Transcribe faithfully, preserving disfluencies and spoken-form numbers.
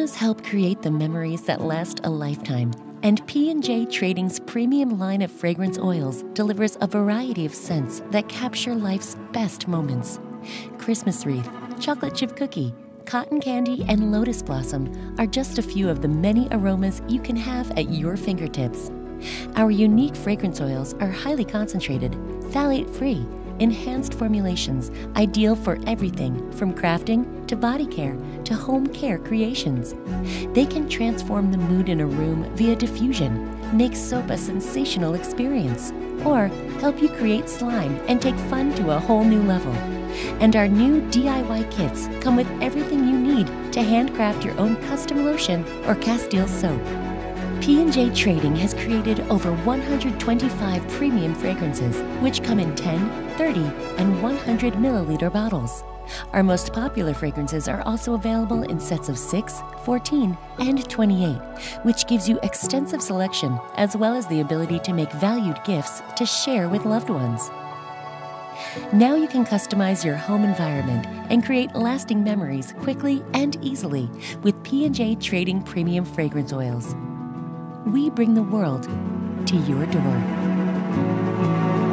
Aromas help create the memories that last a lifetime, and P and J Trading's premium line of fragrance oils delivers a variety of scents that capture life's best moments. Christmas wreath, chocolate chip cookie, cotton candy, and lotus blossom are just a few of the many aromas you can have at your fingertips. Our unique fragrance oils are highly concentrated, phthalate-free, enhanced formulations ideal for everything from crafting to body care to home care creations. They can transform the mood in a room via diffusion, make soap a sensational experience, or help you create slime and take fun to a whole new level. And our new D I Y kits come with everything you need to handcraft your own custom lotion or Castile soap. P and J Trading has created over one hundred twenty-five premium fragrances, which come in ten, thirty, and one hundred milliliter bottles. Our most popular fragrances are also available in sets of six, fourteen, and twenty-eight, which gives you extensive selection as well as the ability to make valued gifts to share with loved ones. Now you can customize your home environment and create lasting memories quickly and easily with P and J Trading Premium Fragrance Oils. We bring the world to your door.